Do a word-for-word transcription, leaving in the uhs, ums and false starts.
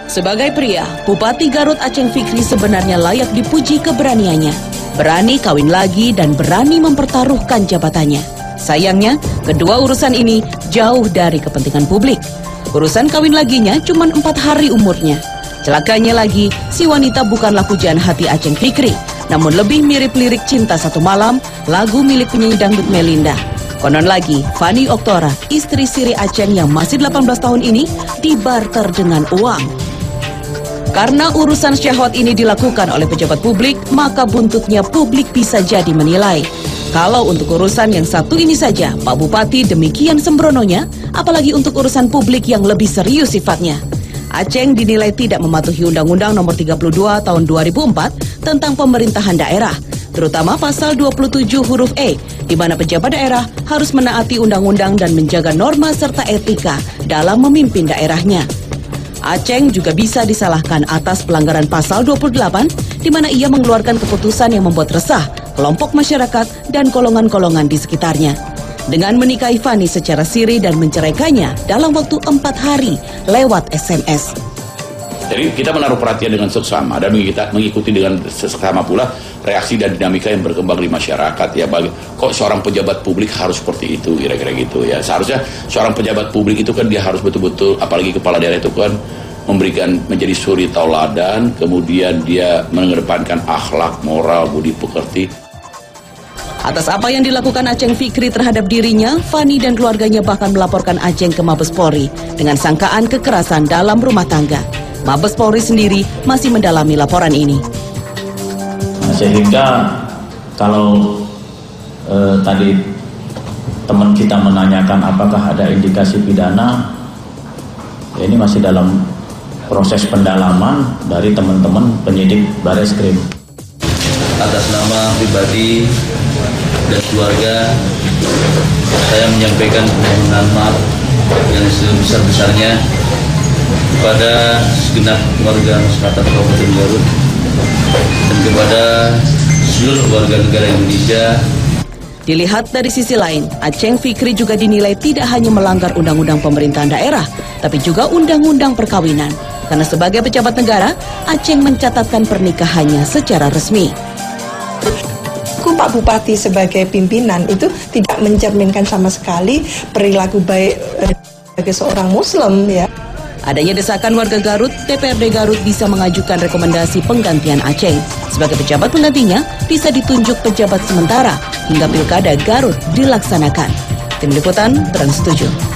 Sebagai pria, Bupati Garut Aceng Fikri sebenarnya layak dipuji keberaniannya. Berani kawin lagi dan berani mempertaruhkan jabatannya. Sayangnya, kedua urusan ini jauh dari kepentingan publik. Urusan kawin laginya cuma empat hari umurnya. Celakanya lagi, si wanita bukanlah pujaan hati Aceng Fikri, namun lebih mirip lirik Cinta Satu Malam, lagu milik penyanyi dangdut Melinda. Konon lagi, Fanny Oktora, istri siri Aceng yang masih delapan belas tahun ini, dibarter dengan uang. Karena urusan syahwat ini dilakukan oleh pejabat publik, maka buntutnya publik bisa jadi menilai. Kalau untuk urusan yang satu ini saja, Pak Bupati demikian sembrononya, apalagi untuk urusan publik yang lebih serius sifatnya. Aceng dinilai tidak mematuhi Undang-Undang Nomor tiga puluh dua Tahun dua ribu empat tentang pemerintahan daerah, terutama pasal dua puluh tujuh huruf E, di mana pejabat daerah harus menaati undang-undang dan menjaga norma serta etika dalam memimpin daerahnya. Aceng juga bisa disalahkan atas pelanggaran pasal dua puluh delapan, di mana ia mengeluarkan keputusan yang membuat resah kelompok masyarakat dan golongan-golongan di sekitarnya. Dengan menikahi Fanny secara siri dan menceraikannya dalam waktu empat hari lewat S M S. Jadi kita menaruh perhatian dengan seksama dan kita mengikuti dengan seksama pula reaksi dan dinamika yang berkembang di masyarakat ya. Bagi, kok seorang pejabat publik harus seperti itu, kira-kira gitu ya. Seharusnya seorang pejabat publik itu kan dia harus betul-betul, apalagi kepala daerah itu kan memberikan menjadi suri tauladan, kemudian dia mengedepankan akhlak, moral, budi pekerti. Atas apa yang dilakukan Aceng Fikri terhadap dirinya, Fanny dan keluarganya bahkan melaporkan Aceng ke Mabes Polri dengan sangkaan kekerasan dalam rumah tangga. Mabes Polri sendiri masih mendalami laporan ini. Nah, sehingga kalau eh, tadi teman kita menanyakan apakah ada indikasi pidana, ya ini masih dalam proses pendalaman dari teman-teman penyidik Bareskrim. Atas nama pribadi dan keluarga, saya menyampaikan permohonan maaf yang sebesar-besarnya kepada segenap warga masyarakat Kabupaten Garut dan kepada seluruh warga negara Indonesia. Dilihat dari sisi lain, Aceng Fikri juga dinilai tidak hanya melanggar undang-undang pemerintahan daerah, tapi juga undang-undang perkawinan. Karena sebagai pejabat negara, Aceng mencatatkan pernikahannya secara resmi. Pak Bupati sebagai pimpinan itu tidak mencerminkan sama sekali perilaku baik sebagai seorang Muslim ya. Adanya desakan warga Garut, D P R D Garut bisa mengajukan rekomendasi penggantian Aceng. Sebagai pejabat penggantinya, bisa ditunjuk pejabat sementara hingga Pilkada Garut dilaksanakan. Tim Liputan Trans tujuh.